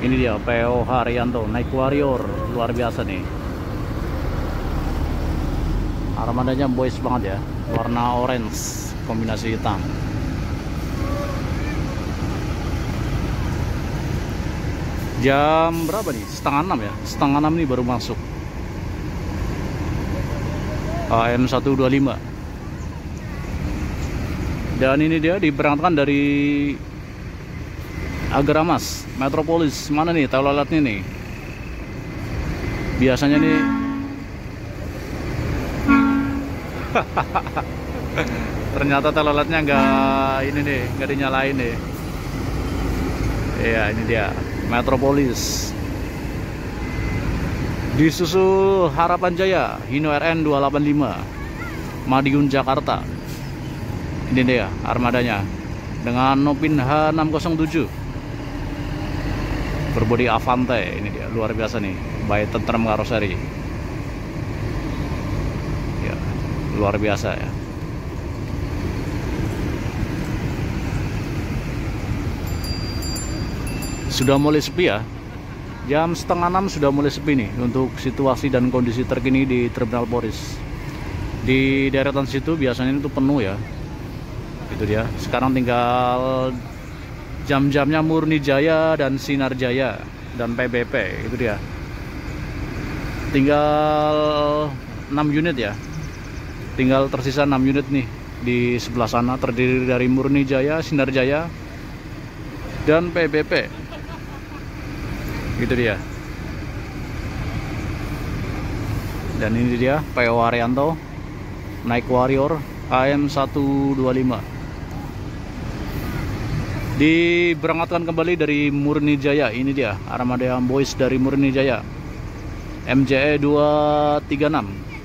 Ini dia PO Haryanto naik Warrior, luar biasa nih. Armadanya boys banget ya, warna orange kombinasi hitam. Jam berapa nih? Setengah 6 ya, setengah 6 nih baru masuk. AM 125. Dan ini dia diberangkatkan dari Agramas Metropolis. Mana nih teloletnya nih? Biasanya nih ternyata teloletnya nggak dinyalain nih. Iya, ini dia Metropolis. Disusul Harapan Jaya Hino RN 285 Madiun Jakarta. Ini dia armadanya dengan Nopin H607 berbodi Avante. Ini dia luar biasa nih, by Tentrem Karoseri ya, luar biasa ya. Sudah mulai sepi ya, jam setengah 6 sudah mulai sepi nih untuk situasi dan kondisi terkini di Terminal Poris. Di deretan situ biasanya itu penuh ya, itu dia. Sekarang tinggal jam-jamnya Murni Jaya dan Sinar Jaya dan PBP, itu dia. Tinggal 6 unit ya, tinggal tersisa 6 unit nih di sebelah sana, terdiri dari Murni Jaya, Sinar Jaya dan PBP. Gitu dia. Dan ini dia PO Haryanto naik Warrior AM 125. Diberangkatkan kembali dari Murni Jaya. Ini dia armada boys dari Murni Jaya, MJE 236.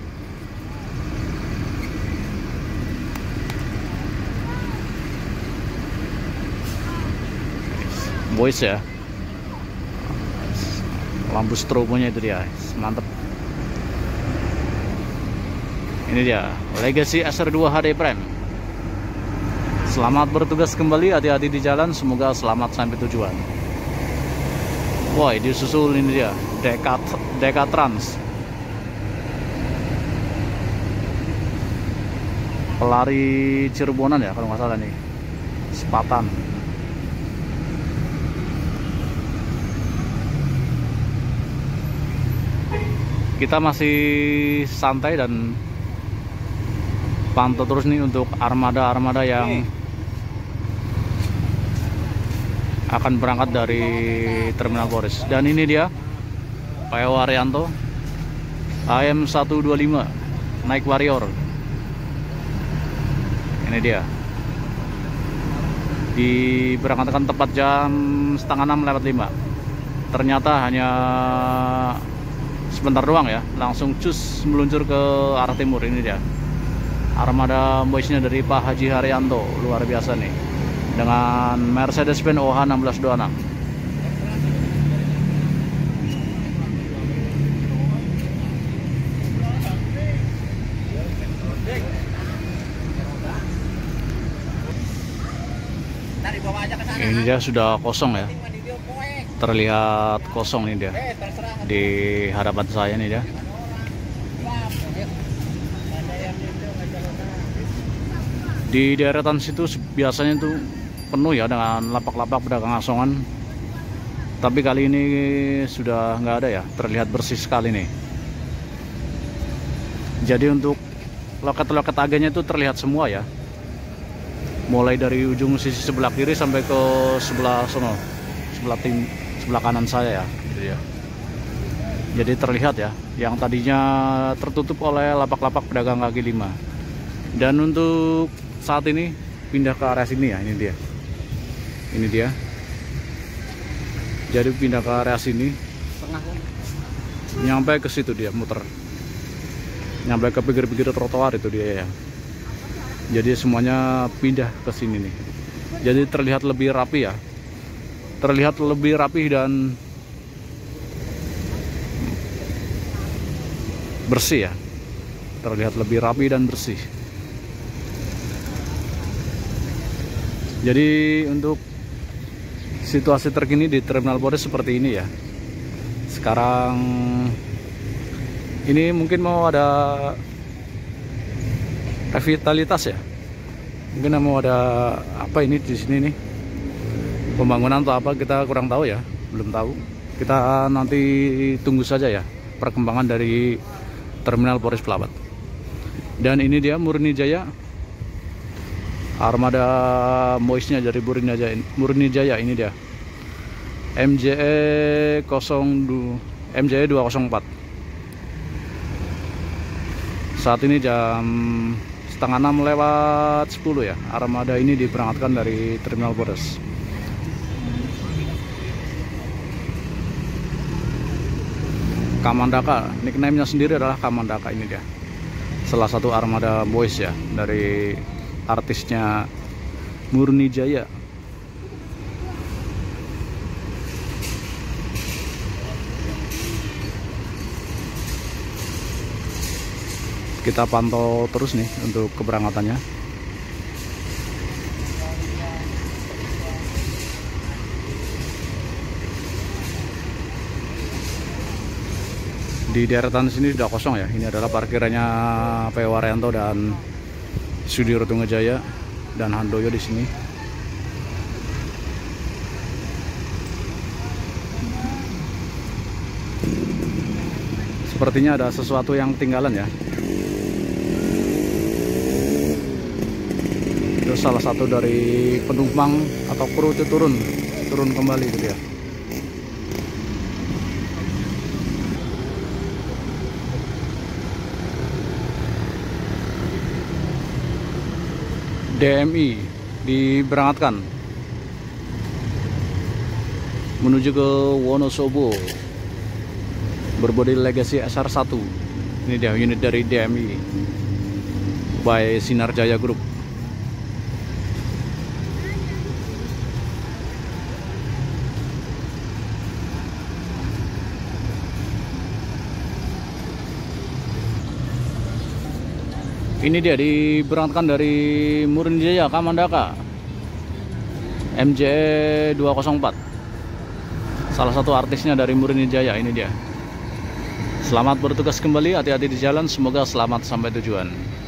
Boys ya, lampu strobonya itu dia, mantep. Ini dia Legacy SR2 HD Prime. Selamat bertugas kembali, hati-hati di jalan, semoga selamat sampai tujuan. Wah, disusul ini dia Dekatrans, pelari Cirebonan ya kalau nggak salah nih, Sepatan. Kita masih santai dan pantau terus nih untuk armada-armada yang akan berangkat dari Terminal Poris. Dan ini dia PO Haryanto AM 125 naik Warrior. Ini dia diberangkatkan tepat jam setengah 6 lewat 5. Ternyata hanya sebentar doang ya, langsung cus meluncur ke arah timur. Ini dia armada boysnya dari Pak Haji Haryanto, luar biasa nih, dengan Mercedes-Benz OH 1626. Ini dia sudah kosong ya, terlihat kosong nih dia di hadapan saya nih dia. Di deretan situ biasanya tuh penuh ya dengan lapak-lapak pedagang asongan, tapi kali ini sudah nggak ada ya, terlihat bersih sekali nih. Jadi untuk loket-loket agennya itu terlihat semua ya, mulai dari ujung sisi sebelah kiri sampai ke sebelah sono, sebelah kanan saya ya, gitu ya. Jadi terlihat ya, yang tadinya tertutup oleh lapak-lapak pedagang kaki lima. Dan untuk saat ini pindah ke area sini ya, ini dia. Ini dia. Jadi pindah ke area sini, nyampe ke situ dia muter, nyampe ke pinggir-pinggir trotoar itu dia ya. Jadi semuanya pindah ke sini nih. Jadi terlihat lebih rapi ya, terlihat lebih rapi dan bersih ya, terlihat lebih rapi dan bersih. Jadi untuk situasi terkini di Terminal Polres seperti ini ya. Sekarang ini mungkin mau ada revitalitas ya. Mungkin mau ada apa ini di sini nih. Pembangunan atau apa kita kurang tahu ya, belum tahu. Kita nanti tunggu saja ya perkembangan dari Terminal Polres Pelabuhan. Dan ini dia Murni Jaya. Armada Moisnya dari Murni Jaya ini dia. MJE 204. Saat ini jam setengah 6 lewat 10 ya. Armada ini diberangkatkan dari Terminal Polres. Kamandaka, nickname-nya sendiri adalah Kamandaka ini dia. Salah satu armada boys ya dari artisnya Murni Jaya. Kita pantau terus nih untuk keberangkatannya. Di deretan sini sudah kosong ya. Ini adalah parkirannya P. Waryanto dan Sudirjo Tunggajaya dan Handoyo di sini. Sepertinya ada sesuatu yang ketinggalan ya. Itu salah satu dari penumpang atau kru itu turun kembali gitu ya. DMI diberangkatkan menuju ke Wonosobo berbodi Legacy SR1. Ini dia unit dari DMI by Sinar Jaya Group. Ini dia diberangkatkan dari Murni Jaya Kamandaka MJE 204. Salah satu artisnya dari Murni Jaya ini dia. Selamat bertugas kembali, hati-hati di jalan, semoga selamat sampai tujuan.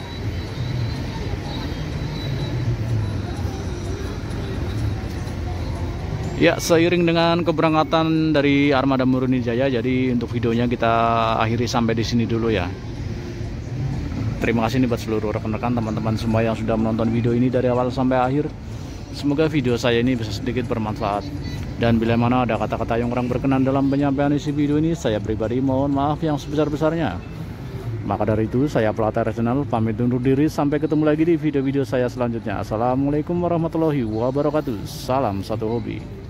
Ya, seiring dengan keberangkatan dari armada Murni Jaya, jadi untuk videonya kita akhiri sampai di sini dulu ya. Terima kasih nih buat seluruh rekan-rekan teman-teman semua yang sudah menonton video ini dari awal sampai akhir. Semoga video saya ini bisa sedikit bermanfaat. Dan bila mana ada kata-kata yang kurang berkenan dalam penyampaian isi video ini, saya pribadi mohon maaf yang sebesar-besarnya. Maka dari itu saya Pelatih Regional pamit undur diri, sampai ketemu lagi di video-video saya selanjutnya. Assalamualaikum warahmatullahi wabarakatuh. Salam satu hobi.